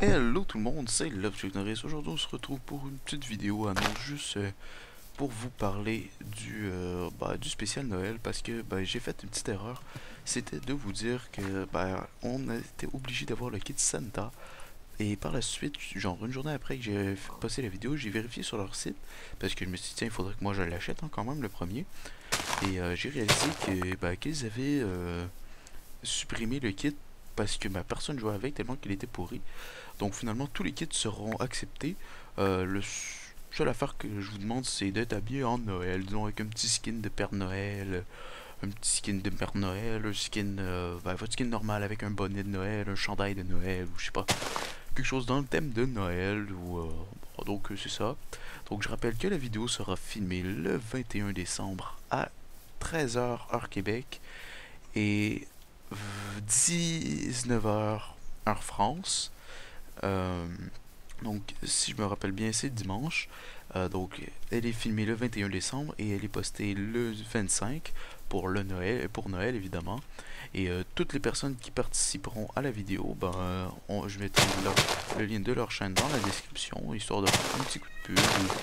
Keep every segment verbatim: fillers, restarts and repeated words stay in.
Hello tout le monde, c'est LoveCheckNorris. Aujourd'hui on se retrouve pour une petite vidéo annonce juste euh, pour vous parler du, euh, bah, du spécial Noël parce que bah, j'ai fait une petite erreur. C'était de vous dire que bah, on était obligé d'avoir le kit Santa. Et par la suite, genre une journée après que j'ai fait- posté la vidéo, j'ai vérifié sur leur site parce que je me suis dit tiens il faudrait que moi je l'achète hein, quand même le premier. Et euh, j'ai réalisé que bah, qu'ils avaient euh, supprimé le kit parce que ma personne jouait avec tellement qu'il était pourri. Donc finalement, tous les kits seront acceptés. Euh, le seule affaire que je vous demande, c'est d'être habillé en Noël, disons avec un petit skin de Père Noël, un petit skin de Père Noël, un skin, euh, ben, votre skin normal avec un bonnet de Noël, un chandail de Noël, ou je sais pas, quelque chose dans le thème de Noël, ou euh, bon, donc euh, c'est ça. Donc je rappelle que la vidéo sera filmée le vingt et un décembre à treize heures heure Québec et dix-neuf heures heure France. Euh, donc, si je me rappelle bien, c'est dimanche. Euh, donc, elle est filmée le vingt et un décembre et elle est postée le vingt-cinq pour le Noël, pour Noël évidemment. Et euh, toutes les personnes qui participeront à la vidéo, ben, euh, on- je mettrai leur- le lien de leur chaîne dans la description, histoire de faire un petit coup de pub.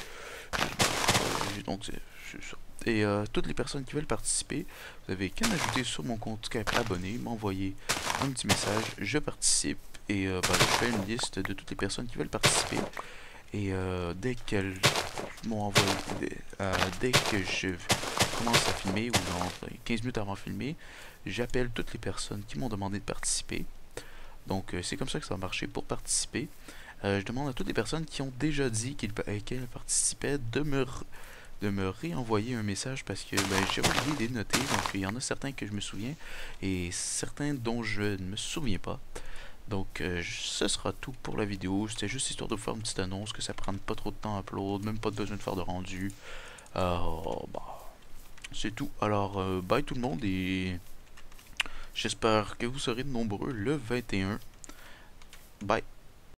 Euh, donc, c'est c'est ça. Et euh, toutes les personnes qui veulent participer, vous avez qu'à m'ajouter sur mon compte Skype abonné, m'envoyer un petit message, je participe. Et euh, bah, là, je fais une liste de toutes les personnes qui veulent participer. Et euh, dès qu'elles m'ont envoyé, dès, euh, dès que je commence à filmer, ou dans quinze minutes avant de filmer, j'appelle toutes les personnes qui m'ont demandé de participer. Donc euh, c'est comme ça que ça va marcher pour participer. Euh, je demande à toutes les personnes qui ont déjà dit qu'ils qu'elles participaient de me, de me réenvoyer un message parce que ben, j'ai oublié de les noter. Donc il y en a certains que je me souviens et certains dont je ne me souviens pas. Donc, euh, ce sera tout pour la vidéo. C'était juste histoire de vous faire une petite annonce, que ça prenne pas trop de temps à upload, même pas besoin de faire de rendu. Euh, bah, c'est tout. Alors, euh, bye tout le monde et j'espère que vous serez nombreux le vingt et un. Bye.